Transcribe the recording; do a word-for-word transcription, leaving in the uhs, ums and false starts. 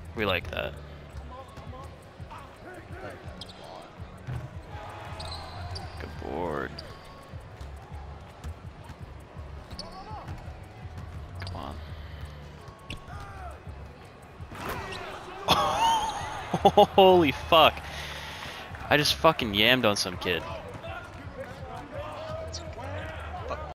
We like that. Good board. Come on. Holy fuck. I just fucking yammed on some kid.